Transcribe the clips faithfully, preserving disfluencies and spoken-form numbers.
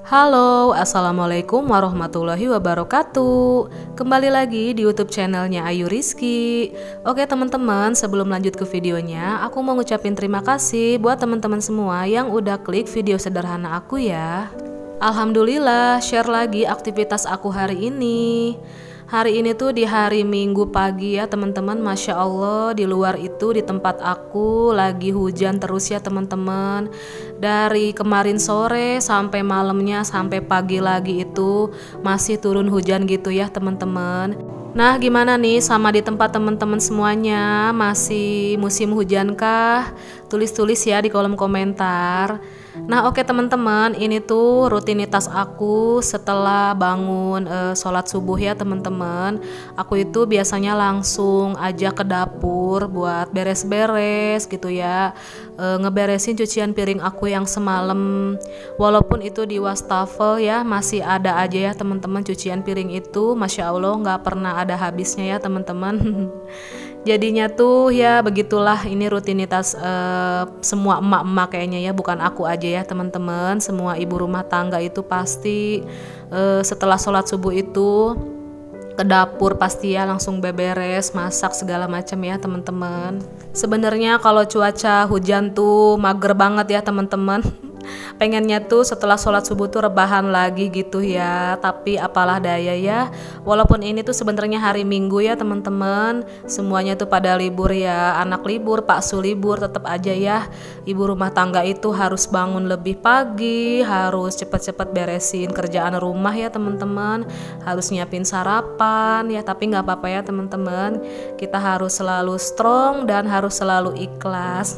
Halo, assalamualaikum warahmatullahi wabarakatuh. Kembali lagi di YouTube channelnya Ayu Rizky. Oke teman-teman, sebelum lanjut ke videonya, aku mau ngucapin terima kasih buat teman-teman semua yang udah klik video sederhana aku ya. Alhamdulillah, share lagi aktivitas aku hari ini. Hari ini tuh di hari Minggu pagi ya teman-teman. Masya Allah, di luar itu di tempat aku lagi hujan terus ya teman-teman. Dari kemarin sore sampai malamnya sampai pagi lagi itu masih turun hujan gitu ya teman-teman. Nah gimana nih sama di tempat teman-teman semuanya, masih musim hujan kah? Tulis-tulis ya di kolom komentar. Nah oke teman-teman, ini tuh rutinitas aku setelah bangun e, sholat subuh ya teman-teman. Aku itu biasanya langsung aja ke dapur buat beres-beres gitu ya, e, ngeberesin cucian piring aku yang semalam. Walaupun itu di wastafel ya, masih ada aja ya teman-teman cucian piring itu. Masya Allah nggak pernah ada habisnya ya teman-teman. Jadinya tuh ya begitulah, ini rutinitas uh, semua emak-emak kayaknya ya, bukan aku aja ya teman-teman. Semua ibu rumah tangga itu pasti uh, setelah sholat subuh itu ke dapur pasti ya langsung beberes, masak segala macam ya teman-teman. Sebenarnya kalau cuaca hujan tuh mager banget ya teman-teman. Pengennya tuh setelah sholat subuh tuh rebahan lagi gitu ya, tapi apalah daya ya. Walaupun ini tuh sebenarnya hari Minggu ya teman-teman, semuanya tuh pada libur ya, anak libur, Pak Su libur, tetap aja ya ibu rumah tangga itu harus bangun lebih pagi, harus cepet-cepet beresin kerjaan rumah ya teman-teman, harus nyiapin sarapan ya. Tapi nggak apa-apa ya teman-teman, kita harus selalu strong dan harus selalu ikhlas.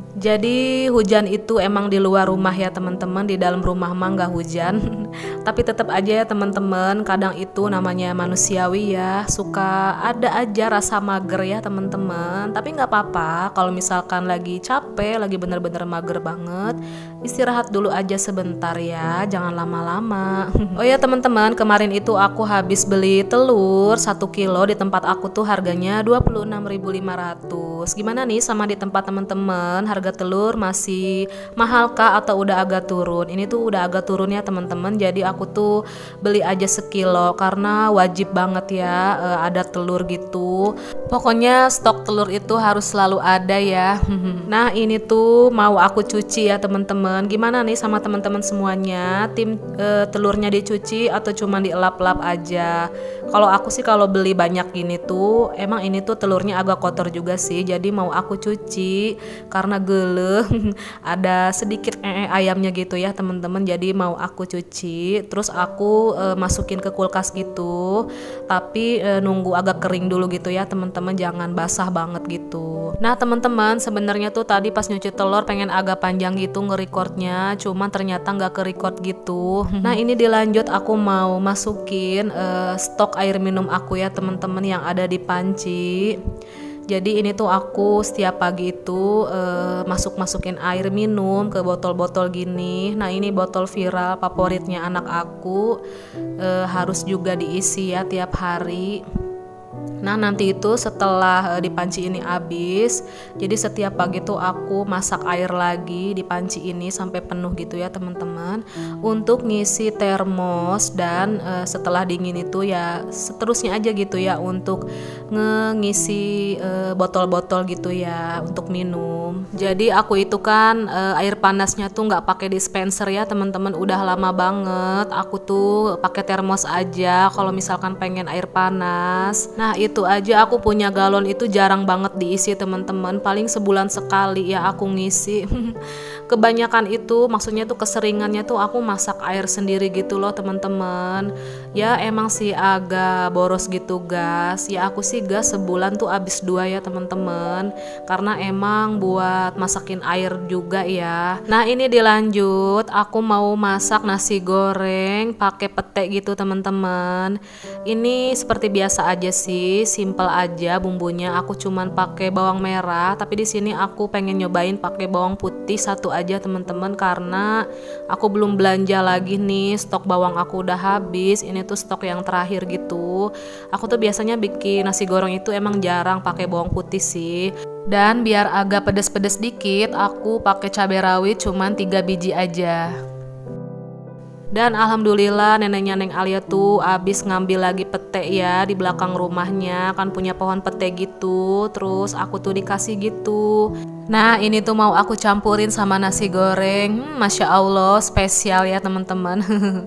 Jadi hujan itu emang di luar rumah ya teman-teman, di dalam rumah mah nggak hujan. Tapi tetap aja ya teman-teman, kadang itu namanya manusiawi ya, suka ada aja rasa mager ya teman-teman. Tapi nggak apa-apa, kalau misalkan lagi capek, lagi bener-bener mager banget, istirahat dulu aja sebentar ya, jangan lama-lama. Oh ya teman-teman, kemarin itu aku habis beli telur satu kilo, di tempat aku tuh harganya dua puluh enam ribu lima ratus. Gimana nih sama di tempat teman-teman, harga telur masih mahal kah atau udah agak turun? Ini tuh udah agak turun ya teman-teman, jadi aku tuh beli aja sekilo karena wajib banget ya e, ada telur gitu. Pokoknya stok telur itu harus selalu ada ya. Nah ini tuh mau aku cuci ya teman-teman. Gimana nih sama teman-teman semuanya, tim e, telurnya dicuci atau cuma dielap-elap aja? Kalau aku sih kalau beli banyak gini tuh emang ini tuh telurnya agak kotor juga sih, jadi mau aku cuci karena geleh ada sedikit ee ayamnya gitu ya teman-teman, jadi mau aku cuci terus aku e, masukin ke kulkas gitu, tapi e, nunggu agak kering dulu gitu ya teman-teman, jangan basah banget gitu. Nah teman-teman, sebenarnya tuh tadi pas nyuci telur pengen agak panjang gitu nge-recordnya, cuman ternyata nggak ke-record gitu. Nah ini dilanjut, aku mau masukin e, stok air minum aku ya teman-teman yang ada di panci. Jadi ini tuh aku setiap pagi itu uh, masuk-masukin air minum ke botol-botol gini. Nah ini botol viral favoritnya anak aku, uh, harus juga diisi ya tiap hari. Nah nanti itu setelah uh, di panci ini habis, jadi setiap pagi tuh aku masak air lagi di panci ini sampai penuh gitu ya teman-teman, untuk ngisi termos. Dan uh, setelah dingin itu ya seterusnya aja gitu ya untuk ngisi uh, botol-botol gitu ya untuk minum. Jadi aku itu kan uh, air panasnya tuh nggak pakai dispenser ya teman-teman, udah lama banget aku tuh pakai termos aja kalau misalkan pengen air panas. Nah itu aja aku punya galon itu jarang banget diisi teman-teman, paling sebulan sekali ya aku ngisi. Kebanyakan itu maksudnya tuh keseringannya tuh aku masak air sendiri gitu loh teman-teman. Ya emang sih agak boros gitu gas, ya aku sih gas sebulan tuh habis dua ya teman-teman, karena emang buat masakin air juga ya. Nah ini dilanjut, aku mau masak nasi goreng pakai pete gitu teman-teman. Ini seperti biasa aja sih, simple aja bumbunya. Aku cuman pakai bawang merah, tapi di sini aku pengen nyobain pakai bawang putih satu aja teman-teman, karena aku belum belanja lagi nih, stok bawang aku udah habis. Ini tuh stok yang terakhir gitu. Aku tuh biasanya bikin nasi goreng itu emang jarang pakai bawang putih sih. Dan biar agak pedes-pedes dikit, aku pakai cabai rawit cuman tiga biji aja. Dan alhamdulillah neneknya Neng Alia tuh abis ngambil lagi pete ya di belakang rumahnya, kan punya pohon pete gitu. Terus aku tuh dikasih gitu. Nah ini tuh mau aku campurin sama nasi goreng. hmm, Masya Allah spesial ya teman-teman.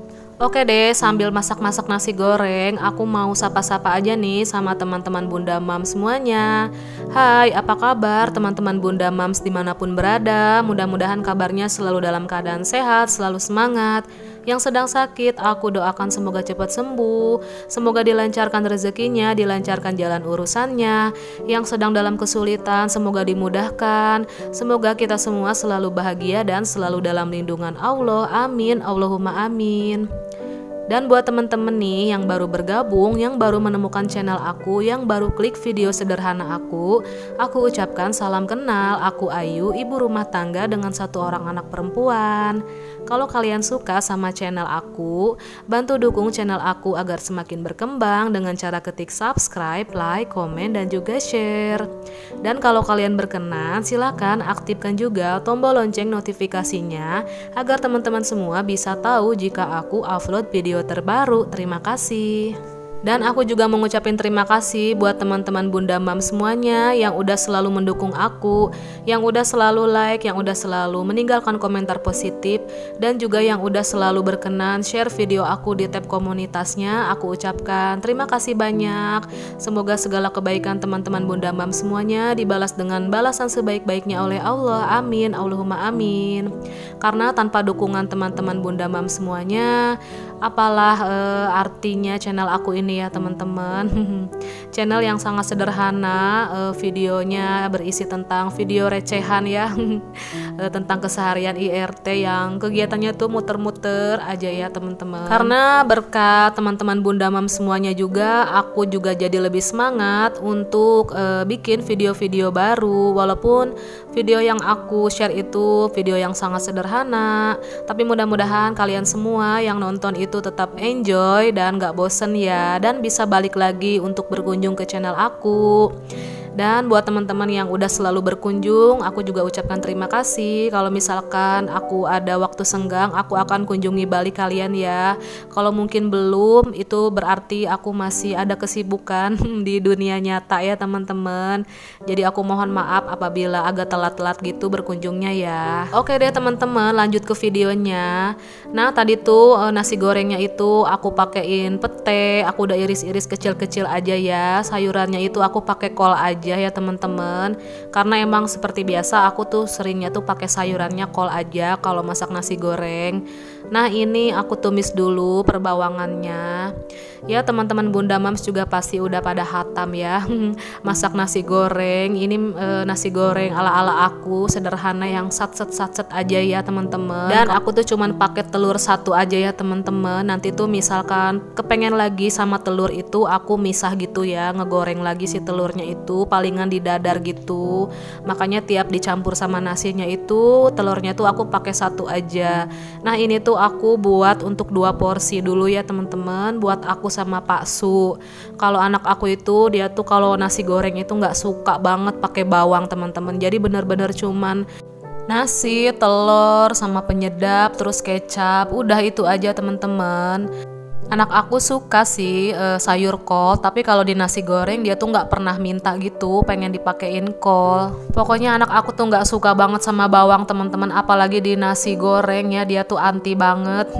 Oke deh, sambil masak-masak nasi goreng, aku mau sapa-sapa aja nih sama teman-teman Bunda Mams semuanya. Hai, apa kabar teman-teman Bunda Mams dimanapun berada? Mudah-mudahan kabarnya selalu dalam keadaan sehat, selalu semangat. Yang sedang sakit, aku doakan semoga cepat sembuh. Semoga dilancarkan rezekinya, dilancarkan jalan urusannya. Yang sedang dalam kesulitan, semoga dimudahkan. Semoga kita semua selalu bahagia dan selalu dalam lindungan Allah. Amin, Allahumma amin. Dan buat temen-temen nih yang baru bergabung, yang baru menemukan channel aku, yang baru klik video sederhana aku, aku ucapkan salam kenal. Aku Ayu, ibu rumah tangga dengan satu orang anak perempuan. Kalau kalian suka sama channel aku, bantu dukung channel aku agar semakin berkembang dengan cara ketik subscribe, like, komen, dan juga share. Dan kalau kalian berkenan, silakan aktifkan juga tombol lonceng notifikasinya agar teman-teman semua bisa tahu jika aku upload video terbaru. Terima kasih. Dan aku juga mengucapkan terima kasih buat teman-teman Bunda Mams semuanya yang udah selalu mendukung aku, yang udah selalu like, yang udah selalu meninggalkan komentar positif, dan juga yang udah selalu berkenan share video aku di tab komunitasnya. Aku ucapkan terima kasih banyak. Semoga segala kebaikan teman-teman Bunda Mams semuanya dibalas dengan balasan sebaik-baiknya oleh Allah. Amin, Allahumma amin. Karena tanpa dukungan teman-teman Bunda Mams semuanya, apalah e, artinya channel aku ini ya teman-teman. Channel yang sangat sederhana, e, videonya berisi tentang video recehan ya. e, tentang keseharian I R T yang kegiatannya tuh muter-muter aja ya teman-teman. Karena berkat teman-teman Bunda Mams semuanya juga, aku juga jadi lebih semangat untuk e, bikin video-video baru. Walaupun video yang aku share itu video yang sangat sederhana, tapi mudah-mudahan kalian semua yang nonton itu tetap enjoy dan gak bosen ya, dan bisa balik lagi untuk berkunjung ke channel aku. Dan buat teman-teman yang udah selalu berkunjung, aku juga ucapkan terima kasih. Kalau misalkan aku ada waktu senggang, aku akan kunjungi balik kalian ya. Kalau mungkin belum, itu berarti aku masih ada kesibukan di dunia nyata ya teman-teman. Jadi aku mohon maaf apabila agak telat-telat gitu berkunjungnya ya. Oke deh teman-teman, lanjut ke videonya. Nah tadi tuh nasi gorengnya itu aku pakein pete, aku udah iris-iris kecil-kecil aja ya. Sayurannya itu aku pakai kol aja ya teman-teman, karena emang seperti biasa aku tuh seringnya tuh pakai sayurannya kol aja kalau masak nasi goreng. Nah ini aku tumis dulu perbawangannya ya teman-teman. Bunda Mams juga pasti udah pada hatam ya masak nasi goreng. Ini e, nasi goreng ala-ala aku, sederhana yang sat-set-sat-set aja ya teman-teman. Dan aku tuh cuman pakai telur satu aja ya teman-teman. Nanti tuh misalkan kepengen lagi sama telur itu, aku misah gitu ya, ngegoreng lagi si telurnya itu palingan di dadar gitu. Makanya tiap dicampur sama nasinya itu, telurnya tuh aku pakai satu aja. Nah ini tuh aku buat untuk dua porsi dulu ya teman-teman, buat aku sama Pak Su. Kalau anak aku itu dia tuh kalau nasi goreng itu nggak suka banget pakai bawang teman-teman. Jadi bener-bener cuman nasi, telur, sama penyedap, terus kecap, udah itu aja teman-teman. Anak aku suka sih e, sayur kol, tapi kalau di nasi goreng dia tuh nggak pernah minta gitu, pengen dipakein kol. Pokoknya anak aku tuh nggak suka banget sama bawang teman-teman, apalagi di nasi goreng ya, dia tuh anti banget.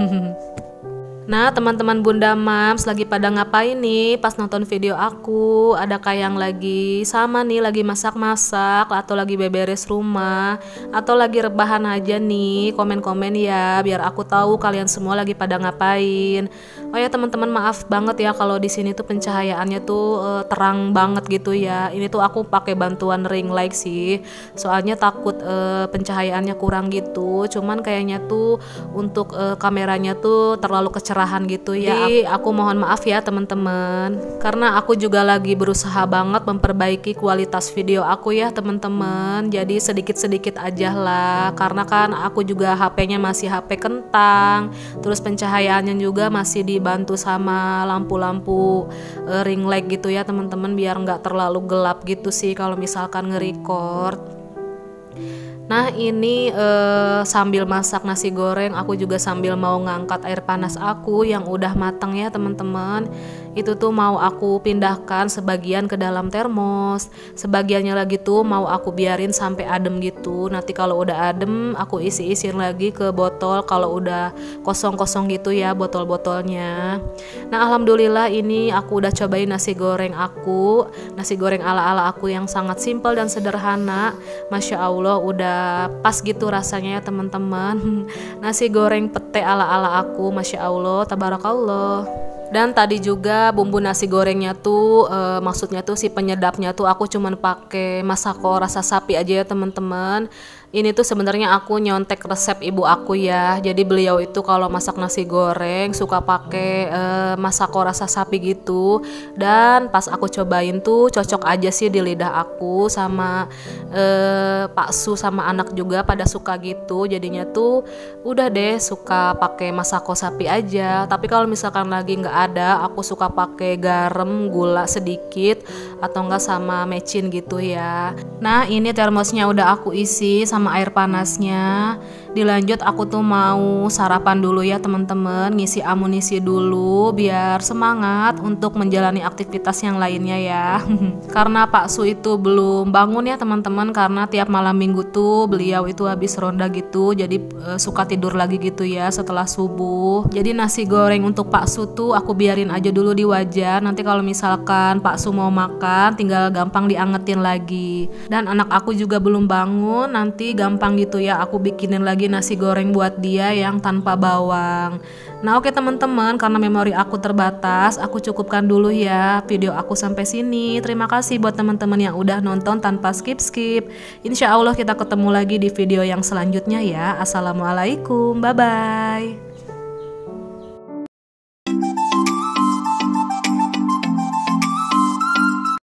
Nah teman-teman Bunda Mams lagi pada ngapain nih pas nonton video aku? Adakah yang lagi sama nih, lagi masak-masak, atau lagi beberes rumah, atau lagi rebahan aja nih? Komen-komen ya, biar aku tahu kalian semua lagi pada ngapain. Oh ya teman-teman, maaf banget ya kalau di sini tuh pencahayaannya tuh uh, terang banget gitu ya. Ini tuh aku pakai bantuan ring light sih, soalnya takut uh, pencahayaannya kurang gitu. Cuman kayaknya tuh untuk uh, kameranya tuh terlalu kecerahan gitu ya. Jadi aku mohon maaf ya teman-teman, karena aku juga lagi berusaha banget memperbaiki kualitas video aku ya teman-teman. Jadi sedikit-sedikit aja lah, karena kan aku juga H P-nya masih H P kentang, terus pencahayaannya juga masih dibantu sama lampu-lampu uh, ring light gitu ya teman-teman, biar nggak terlalu gelap gitu sih kalau misalkan nge-record. Nah ini eh, sambil masak nasi goreng aku juga sambil mau ngangkat air panas aku yang udah matang ya teman-teman. Itu tuh mau aku pindahkan sebagian ke dalam termos, sebagiannya lagi tuh mau aku biarin sampai adem gitu. Nanti kalau udah adem aku isi-isiin lagi ke botol kalau udah kosong-kosong gitu ya botol-botolnya. Nah alhamdulillah ini aku udah cobain nasi goreng aku, nasi goreng ala-ala aku yang sangat simpel dan sederhana. Masya Allah udah pas gitu rasanya ya teman-teman. Nasi goreng pete ala-ala aku, Masya Allah, tabarakallah. Dan tadi juga bumbu nasi gorengnya tuh e, maksudnya tuh si penyedapnya tuh aku cuman pakai masako rasa sapi aja ya teman-teman. Ini tuh sebenarnya aku nyontek resep ibu aku ya. Jadi beliau itu kalau masak nasi goreng suka pakai e, masako rasa sapi gitu. Dan pas aku cobain tuh cocok aja sih di lidah aku, sama e, Pak Su sama anak juga pada suka gitu. Jadinya tuh udah deh suka pakai masako sapi aja. Tapi kalau misalkan lagi nggak ada, aku suka pakai garam, gula sedikit atau enggak sama mecin gitu ya. Nah ini termosnya udah aku isi sama air panasnya. Dilanjut aku tuh mau sarapan dulu ya teman-teman, ngisi amunisi dulu biar semangat untuk menjalani aktivitas yang lainnya ya. Karena Pak Su itu belum bangun ya teman-teman, karena tiap malam minggu tuh beliau itu habis ronda gitu, jadi e, suka tidur lagi gitu ya setelah subuh. Jadi nasi goreng untuk Pak Su tuh aku biarin aja dulu di wajan. Nanti kalau misalkan Pak Su mau makan tinggal gampang diangetin lagi. Dan anak aku juga belum bangun, nanti gampang gitu ya aku bikinin lagi nasi goreng buat dia yang tanpa bawang. Nah oke teman-teman, karena memori aku terbatas, aku cukupkan dulu ya video aku sampai sini. Terima kasih buat teman-teman yang udah nonton tanpa skip-skip. Insya Allah kita ketemu lagi di video yang selanjutnya ya. Assalamualaikum, bye-bye.